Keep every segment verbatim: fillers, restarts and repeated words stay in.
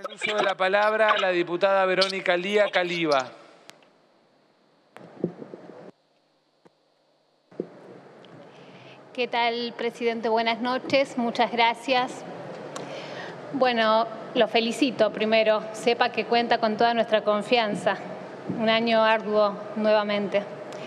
el uso de la palabra la diputada Verónica Lía Caliba. ¿Qué tal, presidente? Buenas noches, muchas gracias. Bueno, lo felicito primero. Sepa que cuenta con toda nuestra confianza. Un año arduo nuevamente.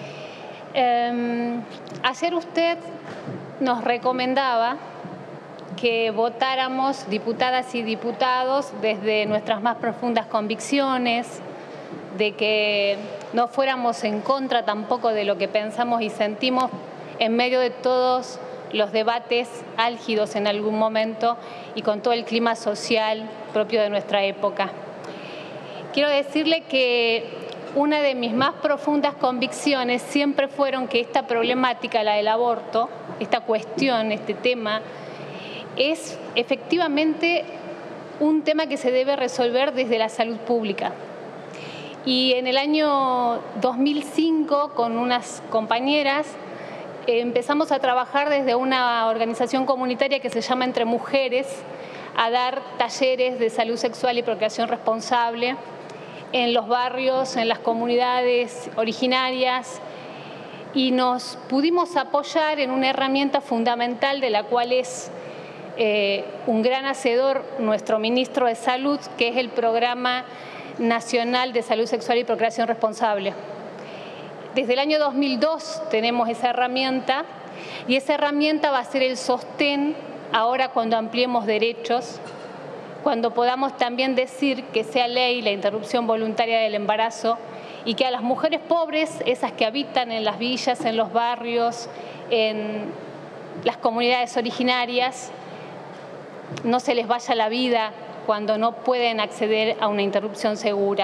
Eh, ayer usted nos recomendaba que votáramos, diputadas y diputados, desde nuestras más profundas convicciones, de que no fuéramos en contra tampoco de lo que pensamos y sentimos en medio de todos los debates álgidos en algún momento y con todo el clima social propio de nuestra época. Quiero decirle que una de mis más profundas convicciones siempre fueron que esta problemática, la del aborto, esta cuestión, este tema, es efectivamente un tema que se debe resolver desde la salud pública. Y en el año dos mil cinco, con unas compañeras, eh, empezamos a trabajar desde una organización comunitaria que se llama Entre Mujeres, a dar talleres de salud sexual y procreación responsable en los barrios, en las comunidades originarias, y nos pudimos apoyar en una herramienta fundamental de la cual es eh, un gran hacedor nuestro ministro de Salud, que es el Programa Nacional de Salud Sexual y Procreación Responsable. Desde el año dos mil dos tenemos esa herramienta y esa herramienta va a ser el sostén ahora cuando ampliemos derechos, cuando podamos también decir que sea ley la interrupción voluntaria del embarazo y que a las mujeres pobres, esas que habitan en las villas, en los barrios, en las comunidades originarias, no se les vaya la vida cuando no pueden acceder a una interrupción segura.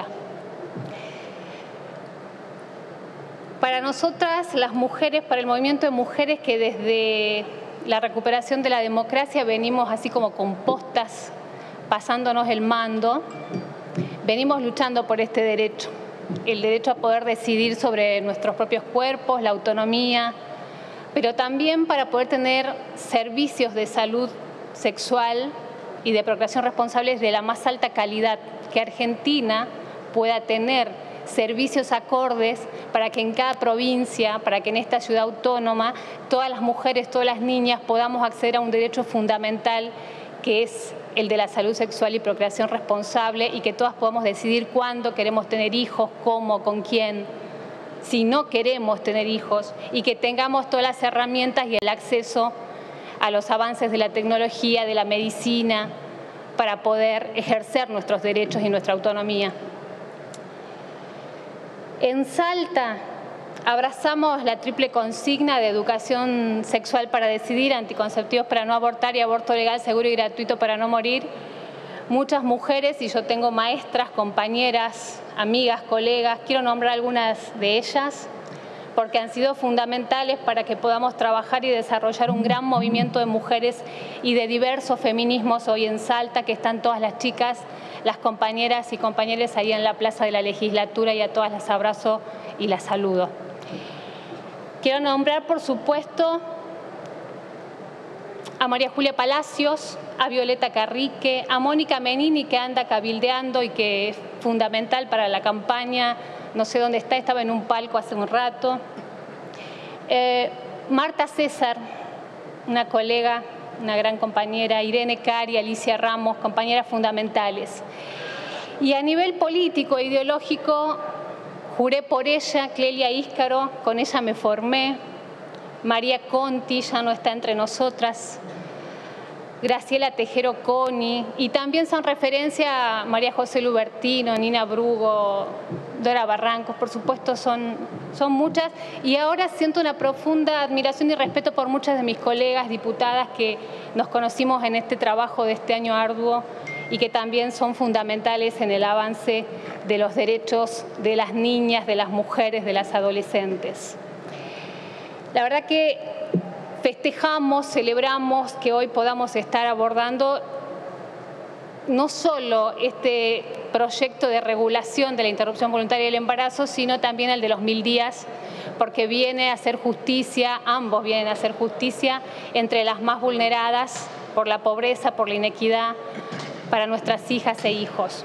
Para nosotras, las mujeres, para el movimiento de mujeres que desde la recuperación de la democracia venimos así como compostas, pasándonos el mando, venimos luchando por este derecho, el derecho a poder decidir sobre nuestros propios cuerpos, la autonomía, pero también para poder tener servicios de salud sexual y de procreación responsables de la más alta calidad, que Argentina pueda tener servicios acordes para que en cada provincia, para que en esta ciudad autónoma, todas las mujeres, todas las niñas podamos acceder a un derecho fundamental que es el de la salud sexual y procreación responsable, y que todas podamos decidir cuándo queremos tener hijos, cómo, con quién, si no queremos tener hijos, y que tengamos todas las herramientas y el acceso a los avances de la tecnología, de la medicina, para poder ejercer nuestros derechos y nuestra autonomía. En Salta abrazamos la triple consigna de educación sexual para decidir, anticonceptivos para no abortar y aborto legal, seguro y gratuito para no morir. Muchas mujeres, y yo tengo maestras, compañeras, amigas, colegas, quiero nombrar algunas de ellas, porque han sido fundamentales para que podamos trabajar y desarrollar un gran movimiento de mujeres y de diversos feminismos hoy en Salta, que están todas las chicas, las compañeras y compañeros ahí en la Plaza de la Legislatura, y a todas las abrazo y las saludo. Quiero nombrar, por supuesto, a María Julia Palacios, a Violeta Carrique, a Mónica Menini, que anda cabildeando y que es fundamental para la campaña. No sé dónde está, estaba en un palco hace un rato. Eh, Marta César, una colega, una gran compañera, Irene Cari, Alicia Ramos, compañeras fundamentales. Y a nivel político e ideológico, juré por ella, Clelia Íscaro, con ella me formé. María Conti ya no está entre nosotras. Graciela Tejero Coni, y también son referencia a María José Lubertino, Nina Brugo, Dora Barrancos, por supuesto son, son muchas, y ahora siento una profunda admiración y respeto por muchas de mis colegas diputadas que nos conocimos en este trabajo de este año arduo y que también son fundamentales en el avance de los derechos de las niñas, de las mujeres, de las adolescentes. La verdad que festejamos, celebramos que hoy podamos estar abordando no solo este proyecto de regulación de la interrupción voluntaria del embarazo, sino también el de los mil días, porque viene a hacer justicia, ambos vienen a hacer justicia entre las más vulneradas por la pobreza, por la inequidad, para nuestras hijas e hijos.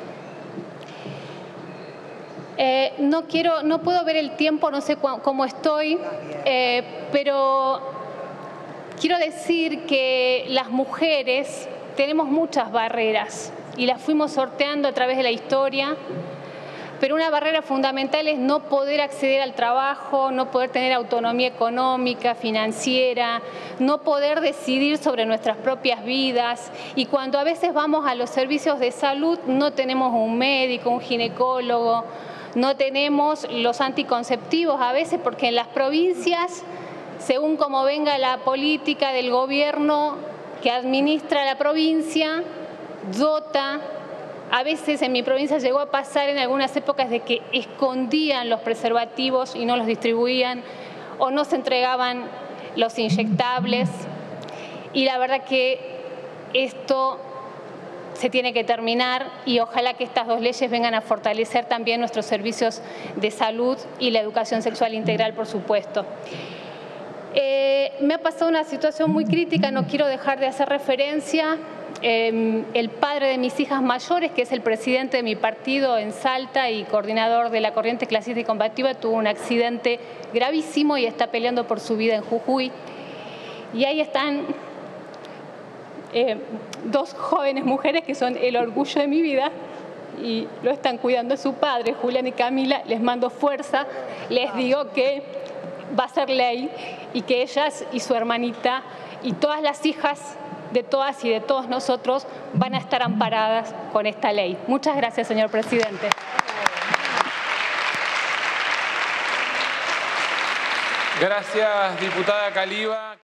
Eh, no quiero, no puedo ver el tiempo, no sé cómo estoy, eh, pero quiero decir que las mujeres tenemos muchas barreras y las fuimos sorteando a través de la historia, pero una barrera fundamental es no poder acceder al trabajo, no poder tener autonomía económica, financiera, no poder decidir sobre nuestras propias vidas. Y cuando a veces vamos a los servicios de salud no tenemos un médico, un ginecólogo, no tenemos los anticonceptivos a veces porque en las provincias, según como venga la política del gobierno que administra la provincia, dota. A veces en mi provincia llegó a pasar en algunas épocas de que escondían los preservativos y no los distribuían o no se entregaban los inyectables. Y la verdad que esto se tiene que terminar y ojalá que estas dos leyes vengan a fortalecer también nuestros servicios de salud y la educación sexual integral, por supuesto. Eh, me ha pasado una situación muy crítica, no quiero dejar de hacer referencia. Eh, el padre de mis hijas mayores, que es el presidente de mi partido en Salta y coordinador de la corriente clasista y combativa, tuvo un accidente gravísimo y está peleando por su vida en Jujuy. Y ahí están eh, dos jóvenes mujeres que son el orgullo de mi vida y lo están cuidando a su padre, Julián y Camila. Les mando fuerza, les digo que va a ser ley y que ellas y su hermanita y todas las hijas de todas y de todos nosotros van a estar amparadas con esta ley. Muchas gracias, señor presidente. Gracias, diputada Caliba.